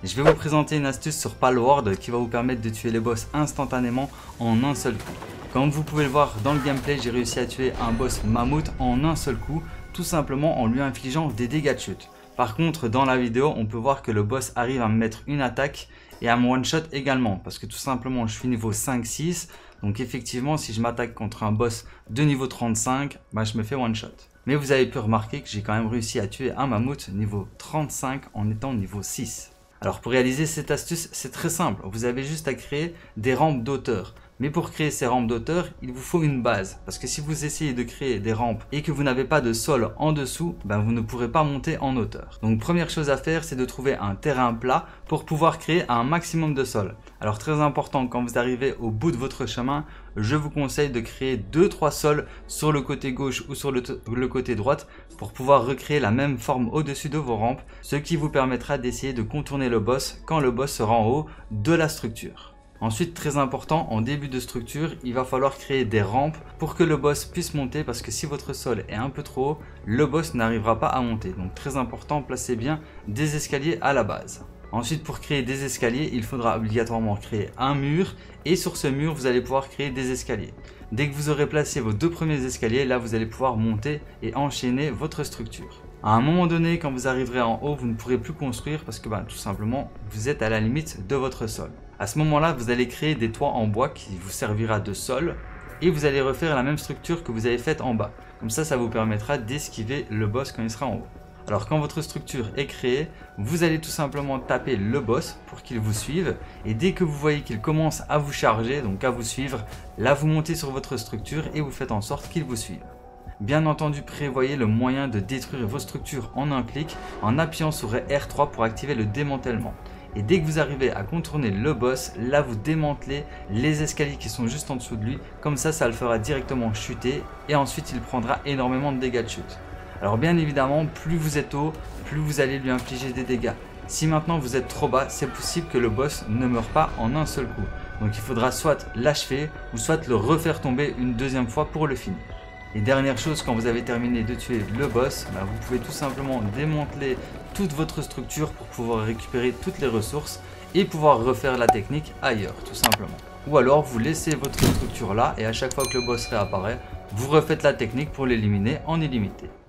Je vais vous présenter une astuce sur Palworld qui va vous permettre de tuer les boss instantanément en un seul coup. Comme vous pouvez le voir dans le gameplay, j'ai réussi à tuer un boss mammouth en un seul coup, tout simplement en lui infligeant des dégâts de chute. Par contre, dans la vidéo, on peut voir que le boss arrive à me mettre une attaque et à me one-shot également, parce que tout simplement je suis niveau 5-6, donc effectivement si je m'attaque contre un boss de niveau 35, je me fais one-shot. Mais vous avez pu remarquer que j'ai quand même réussi à tuer un mammouth niveau 35 en étant niveau 6. Alors pour réaliser cette astuce, c'est très simple, vous avez juste à créer des rampes d'auteur. Mais pour créer ces rampes d'auteur, il vous faut une base. Parce que si vous essayez de créer des rampes et que vous n'avez pas de sol en dessous, vous ne pourrez pas monter en hauteur. Donc première chose à faire, c'est de trouver un terrain plat pour pouvoir créer un maximum de sol. Alors très important, quand vous arrivez au bout de votre chemin, je vous conseille de créer 2-3 sols sur le côté gauche ou sur le côté droite pour pouvoir recréer la même forme au-dessus de vos rampes, ce qui vous permettra d'essayer de contourner le boss quand le boss sera en haut de la structure. Ensuite, très important, en début de structure, il va falloir créer des rampes pour que le boss puisse monter, parce que si votre sol est un peu trop haut, le boss n'arrivera pas à monter. Donc très important, placez bien des escaliers à la base. Ensuite, pour créer des escaliers, il faudra obligatoirement créer un mur, et sur ce mur, vous allez pouvoir créer des escaliers. Dès que vous aurez placé vos 2 premiers escaliers, là vous allez pouvoir monter et enchaîner votre structure. À un moment donné, quand vous arriverez en haut, vous ne pourrez plus construire parce que tout simplement, vous êtes à la limite de votre sol. À ce moment-là, vous allez créer des toits en bois qui vous servira de sol et vous allez refaire la même structure que vous avez faite en bas. Comme ça vous permettra d'esquiver le boss quand il sera en haut. Alors quand votre structure est créée, vous allez tout simplement taper le boss pour qu'il vous suive et dès que vous voyez qu'il commence à vous charger, donc à vous suivre, là vous montez sur votre structure et vous faites en sorte qu'il vous suive. Bien entendu, prévoyez le moyen de détruire vos structures en un clic en appuyant sur R3 pour activer le démantèlement. Et dès que vous arrivez à contourner le boss, là vous démantelez les escaliers qui sont juste en dessous de lui, comme ça le fera directement chuter et ensuite il prendra énormément de dégâts de chute. Alors bien évidemment, plus vous êtes haut, plus vous allez lui infliger des dégâts. Si maintenant vous êtes trop bas, c'est possible que le boss ne meure pas en un seul coup. Donc il faudra soit l'achever ou soit le refaire tomber une deuxième fois pour le finir. Et dernière chose, quand vous avez terminé de tuer le boss, vous pouvez tout simplement démanteler toute votre structure pour pouvoir récupérer toutes les ressources et pouvoir refaire la technique ailleurs, tout simplement. Ou alors vous laissez votre structure là et à chaque fois que le boss réapparaît, vous refaites la technique pour l'éliminer en illimité.